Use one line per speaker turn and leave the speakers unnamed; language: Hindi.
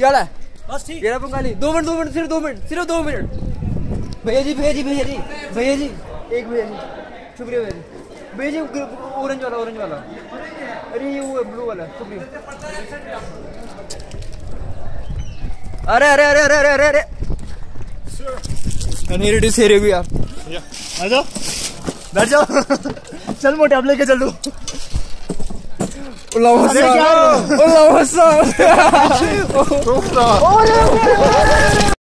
क्या है?
बस ठीक।
तेरा बंगाली 2 मिनट सिर्फ 2 मिनट भैया जी एक भैया जी शुक्रिया भैया जी ऑरेंज वाला अरे ये वो ब्लू वाला शुक्रिया। अरे यार
आ जाओ बैठ जाओ। चल मोटे अब लेके चलू।
उल्लाह